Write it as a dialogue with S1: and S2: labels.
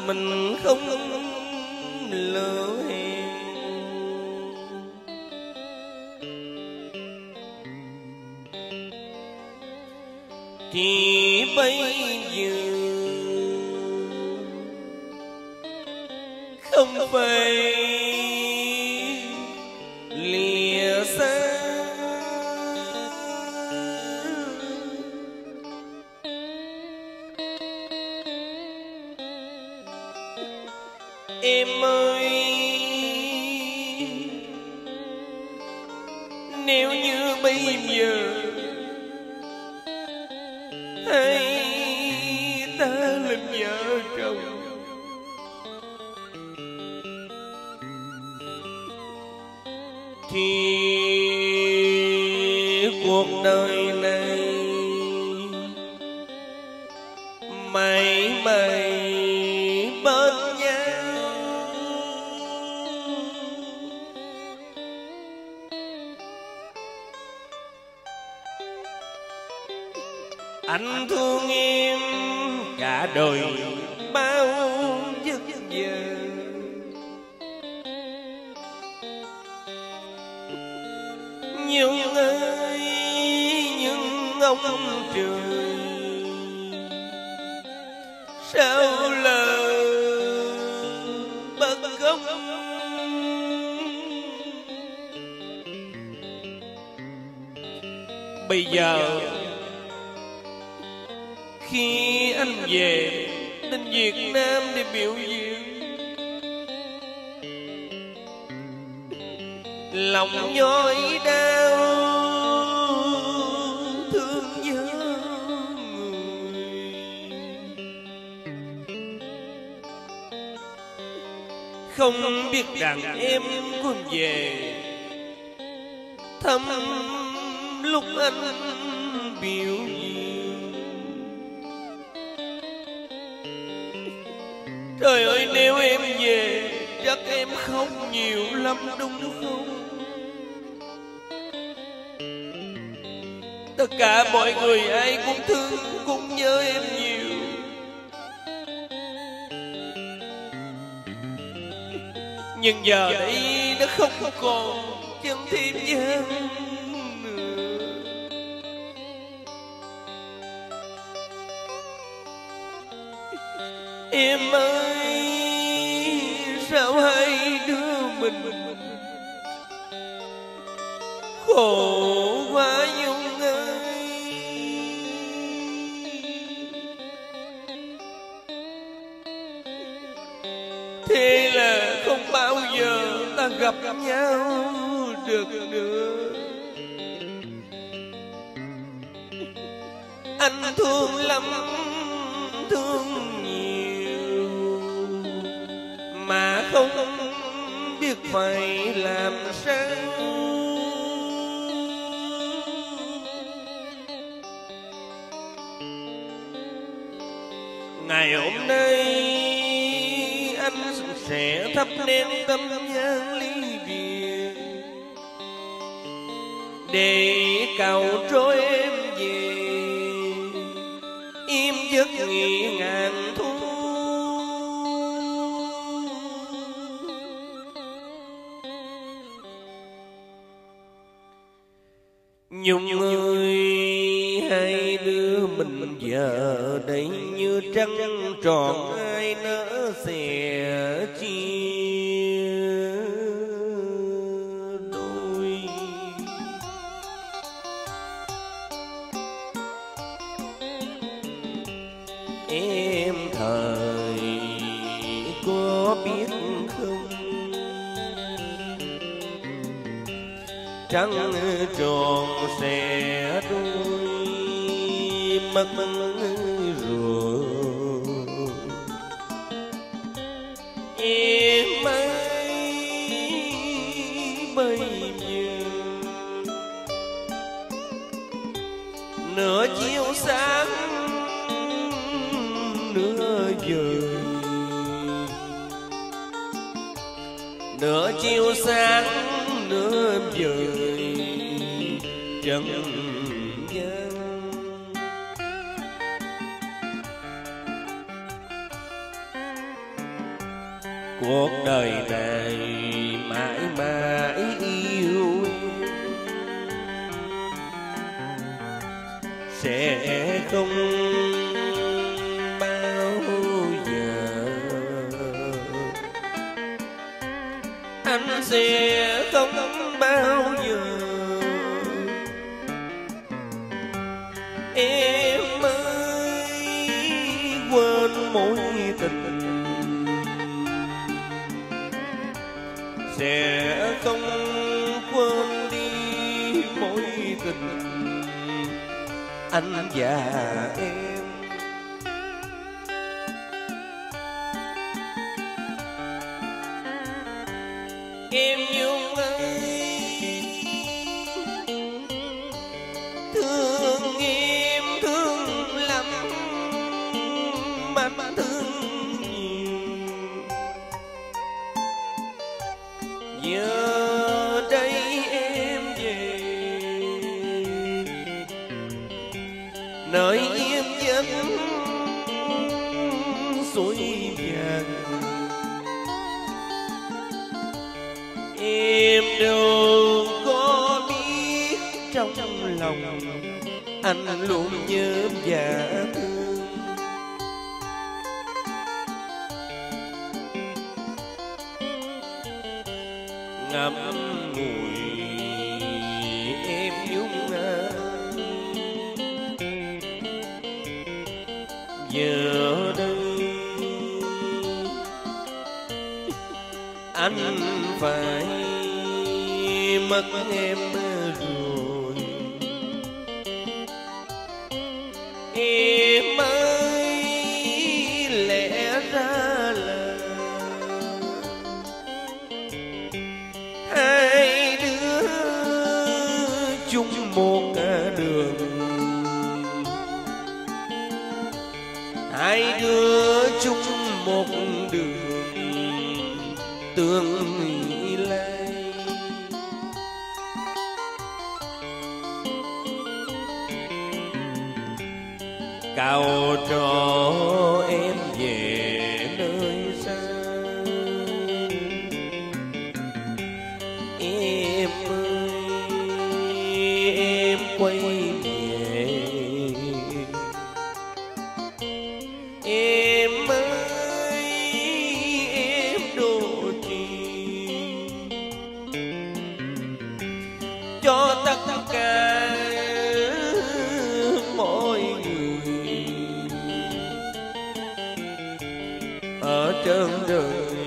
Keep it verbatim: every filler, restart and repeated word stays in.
S1: mình không lỡ hẹn. Thì bây giờ không phải lìa xa, em ơi. Nếu như bây giờ hai ta làm vợ chồng, thì cuộc đời này mãi mãi bên nhau. Anh thương em cả đời bao giấc giờ, nhưng ơi nhưng ông trời sao lờ bất công. Bây giờ khi anh về đến Việt Nam để biểu diễn, lòng nhói đau thương nhớ người. Không biết rằng em còn về thăm lúc anh biểu diễn. Trời ơi, nếu em về chắc em khóc nhiều lắm đúng không? Tất cả mọi người ai cũng thương cũng nhớ em nhiều. Nhưng giờ đây nó không còn chân thiên gian nữa. Em ơi, sao hai đứa mình khổ quá Nhung ơi. Thế là không bao giờ ta gặp nhau được nữa. Anh thương lắm, thương nhiều mà không biết phải làm sao. Ngày hôm nay anh sẽ thắp nén tâm nhang ly biệt để cầu trôi em về im giấc nghỉ ngàn thu. Nhung ơi, hai đứa mình giờ đây như trăng tròn ai nỡ sẻ chia đôi. Em thời có biết không, trăng tròn sẽ đôi mất rồi. Em ơi, bây giờ nửa chiều sáng nửa giờ, nửa chiều sáng nửa giờ trần gian. cuộc đời này mãi mãi yêu sẽ không bao giờ, anh sẽ không bao giờ em ơi quên mối tình, sẽ không quên đi mối tình anh và em. Em Nhung ơi, thương em thương lắm mà thương nhiều, giờ đây em về nơi em vẫn suối vàng, em đâu có biết trong lòng anh luôn nhớ và thương. Ngậm ngùi em Nhung ơi, giờ đây anh phải mất em rồi. Em ơi lẽ ra là hai đứa chung một đường, hai đứa chung một đường tương lai. Cao cho em về nơi xa, em ơi em quay về, em ơi em đồ chi cho tất cả mọi người ở trên đời